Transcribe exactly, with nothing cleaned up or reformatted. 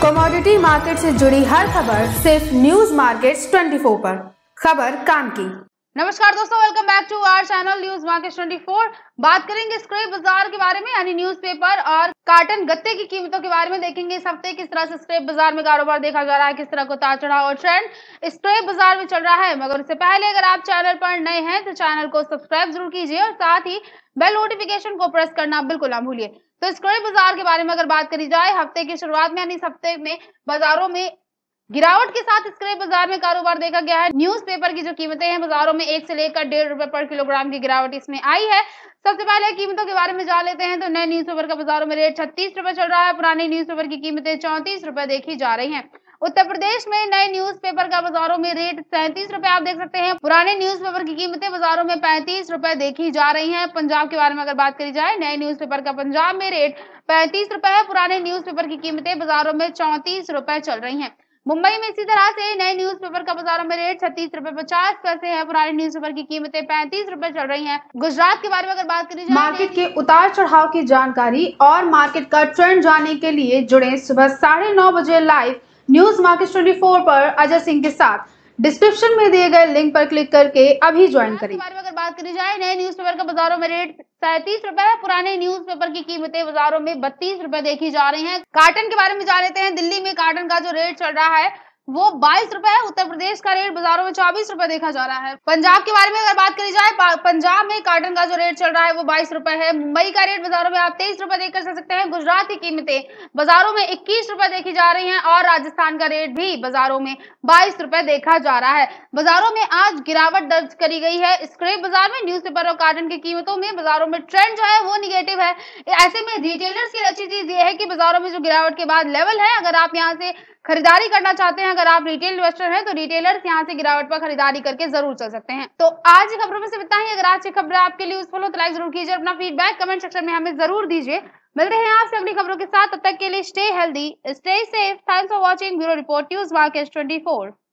Commodity market से जुड़ी हर खबर सिर्फ न्यूज मार्केट्स चौबीस पर। खबर काम की। नमस्कार दोस्तों, welcome back to our channel news market चौबीस। बात करेंगे स्क्रैप बाजार के बारे में, यानी न्यूज़पेपर और कार्टन गत्ते की कीमतों के बारे में। देखेंगे इस हफ्ते किस तरह से स्क्रैप बाजार में कारोबार देखा जा रहा है, किस तरह को उतार चढ़ाव और ट्रेंड स्क्रैप बाजार में चल रहा है। मगर उससे पहले अगर आप चैनल पर नए हैं तो चैनल को सब्सक्राइब जरूर कीजिए और साथ ही बेल नोटिफिकेशन को प्रेस करना बिल्कुल ना भूलिए। तो स्क्रैप बाजार के बारे में अगर बात करी जाए, हफ्ते की शुरुआत में यानी इस हफ्ते में बाजारों में गिरावट के साथ स्क्रैप बाजार में कारोबार देखा गया है। न्यूज़पेपर की जो कीमतें हैं बाजारों में एक से लेकर डेढ़ रुपए पर किलोग्राम की गिरावट इसमें आई है। सबसे पहले कीमतों के बारे में जान लेते हैं। तो नए न्यूज़पेपर का बाजारों में रेट छत्तीस रुपए चल रहा है। पुराने न्यूज़पेपर की कीमतें चौंतीस रुपए देखी जा रही हैं। उत्तर प्रदेश में नए न्यूज़पेपर का बाजारों में रेट सैंतीस रुपए आप देख सकते हैं। पुराने न्यूज़पेपर की कीमतें बाजारों में पैंतीस रुपए देखी जा रही हैं। पंजाब के बारे में अगर बात करी जाए, नए न्यूज़पेपर का पंजाब में रेट पैंतीस रुपए है। पुराने न्यूज़पेपर की कीमतें बाजारों में चौंतीस रुपए चल रही है। मुंबई में इसी तरह से नए न्यूज़पेपर का बाजारों में रेट छत्तीस रुपए पचास पैसे है। पुराने न्यूज़पेपर की कीमतें पैंतीस रुपए चल रही हैं। गुजरात के बारे में अगर बात करी जाए, मार्केट के उतार चढ़ाव की जानकारी और मार्केट का ट्रेंड जानने के लिए जुड़े सुबह साढ़े नौ बजे लाइव न्यूज मार्केट चौबीस पर अजय सिंह के साथ। डिस्क्रिप्शन में दिए गए लिंक पर क्लिक करके अभी ज्वाइन करें। बारे में अगर बात करी जाए, नए न्यूज़पेपर का बाजारों में रेट सैंतीस रुपए है। पुराने न्यूज़पेपर की कीमतें बाजारों में बत्तीस रुपए देखी जा रही हैं। कार्टन के बारे में जान लेते हैं। दिल्ली में कार्टन का जो रेट चल रहा है वो बाईस रुपए है। उत्तर प्रदेश का रेट बाजारों में चौबीस रुपए देखा जा रहा है। पंजाब के बारे में अगर बात करी जाए, पंजाब में कार्टन का जो रेट चल रहा है वो बाईस रुपए है। मुंबई का रेट बाजारों में आप तेईस रुपए देख कर सकते हैं। गुजरात की कीमतें बाजारों में इक्कीस रुपए देखी जा रही हैं और राजस्थान का रेट भी बाजारों में बाईस रुपए देखा जा रहा है। बाजारों में आज गिरावट दर्ज करी गई है। स्क्रैप बाजार में न्यूज़पेपर और कार्टन की कीमतों में बाजारों में ट्रेंड जो है वो निगेटिव है। ऐसे में रिटेलर्स की अच्छी चीज ये है कि बाजारों में जो गिरावट के बाद लेवल है, अगर आप यहाँ से खरीदारी करना चाहते हैं, अगर आप रिटेल इन्वेस्टर हैं तो रिटेलर्स यहां से गिरावट पर खरीदारी करके जरूर चल सकते हैं। तो आज की खबरों में से इतना ही। अगर आज की खबर आपके लिए यूजफुल हो तो लाइक जरूर कीजिए, अपना फीडबैक कमेंट सेक्शन में हमें जरूर दीजिए। मिलते हैं आपसे अगली खबरों के साथ, तब तक के लिए stay healthy, stay safe. Thanks for watching. Bureau report news market चौबीस।